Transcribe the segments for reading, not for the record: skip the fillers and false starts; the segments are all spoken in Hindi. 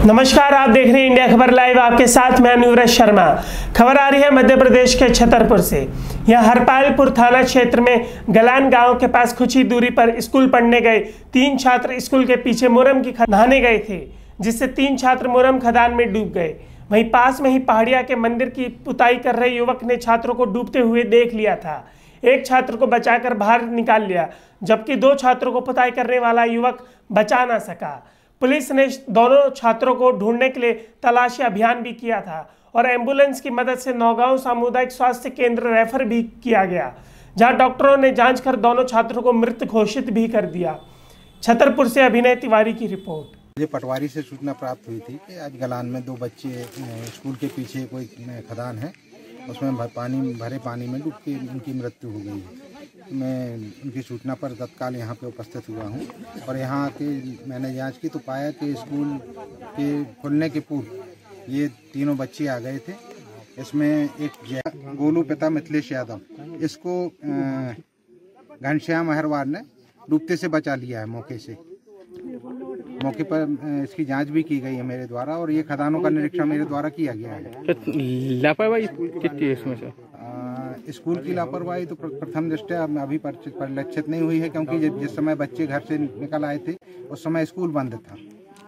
नमस्कार, आप देख रहे हैं इंडिया खबर लाइव। आपके साथ मैं नुरज शर्मा। खबर आ रही है मध्य प्रदेश के छतरपुर से। यह हरपालपुर थाना क्षेत्र में गलान गांव के पास कुछ ही दूरी पर स्कूल पढ़ने गए 3 छात्र स्कूल के पीछे मुरम की नहाने गए थे, जिससे 3 छात्र मुरम खदान में डूब गए। वहीं पास में ही पहाड़िया के मंदिर की पुताई कर रहे युवक ने छात्रों को डूबते हुए देख लिया था। एक छात्र को बचाकर बाहर निकाल लिया, जबकि 2 छात्रों को पुताई करने वाला युवक बचा ना सका। पुलिस ने दोनों छात्रों को ढूंढने के लिए तलाशी अभियान भी किया था और एम्बुलेंस की मदद से नौगांव सामुदायिक स्वास्थ्य केंद्र रेफर भी किया गया, जहां डॉक्टरों ने जांच कर दोनों छात्रों को मृत घोषित भी कर दिया। छतरपुर से अभिनय तिवारी की रिपोर्ट। मुझे पटवारी से सूचना प्राप्त हुई थी कि आज गलान में 2 बच्चे स्कूल के पीछे कोई खदान है, उसमें भरे पानी में डूब के उनकी मृत्यु हो गई है। मैं उनकी सूचना पर तत्काल यहाँ पे उपस्थित हुआ हूँ और यहाँ आके मैंने जांच की तो पाया कि स्कूल के खुलने के पूर्व ये तीनों बच्चे आ गए थे। इसमें एक गोलू पिता मिथिलेश यादव, इसको घनश्याम अहरवार ने डूबते से बचा लिया है। मौके पर इसकी जांच भी की गई है मेरे द्वारा और ये खदानों का निरीक्षण मेरे द्वारा किया गया है। लापरवाही कितनी है इसमें से? स्कूल की लापरवाही तो प्रथम दृष्टया अभी परिलक्षित नहीं हुई है, क्योंकि जिस समय बच्चे घर से निकल आए थे उस समय स्कूल बंद था।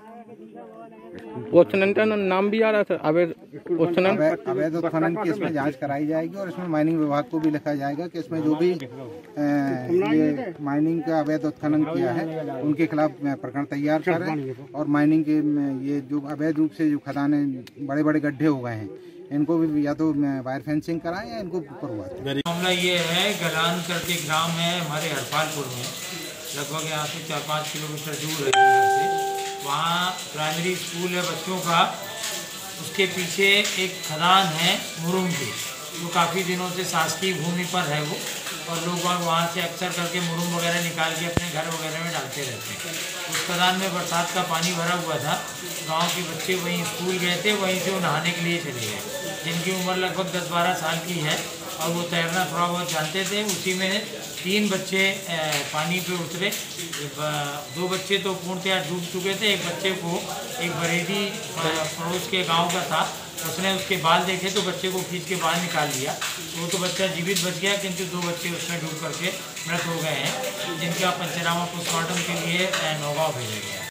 उत्खनन का नाम भी आ रहा था, अवैध उत्खनन की इसमें जांच कराई जाएगी और इसमें माइनिंग विभाग को भी लिखा जाएगा कि इसमें जो भी ये माइनिंग का अवैध उत्खनन किया है उनके खिलाफ प्रकरण तैयार करें और माइनिंग के ये जो अवैध रूप से जो खदानें बड़े बड़े गड्ढे हो गए हैं इनको भी या तो वायर फेंसिंग कराएं या इनको करवाएं। मामला ये है, गलान करके ग्राम है हमारे हरपालपुर में, लगभग यहाँ से 4-5 किलोमीटर दूर है से। वहाँ प्राइमरी स्कूल है बच्चों का, उसके पीछे एक खदान है मुरुम की, जो काफ़ी दिनों से शासकीय भूमि पर है वो, और लोग वहाँ से अक्सर करके मुरुम वगैरह निकाल के अपने घर वगैरह में डालते रहते हैं। उस खदान में बरसात का पानी भरा हुआ था, गांव के बच्चे वहीं स्कूल गए थे, वहीं से वो नहाने के लिए चले गए, जिनकी उम्र लगभग 10-12 साल की है और वो तैरना थोड़ा बहुत जानते थे। उसी में 3 बच्चे पानी पे उतरे, 2 बच्चे तो पूर्णतया डूब चुके थे। एक बच्चे को एक बरेदी पड़ोस के गांव का था, उसने उसके बाल देखे तो बच्चे को खींच के बाहर निकाल लिया। तो बच्चा जीवित बच गया, किंतु 2 बच्चे उसमें डूब करके मृत हो गए हैं, जिनका पंचनामा पोस्टमार्टम के लिए नौगांव भेजा गया।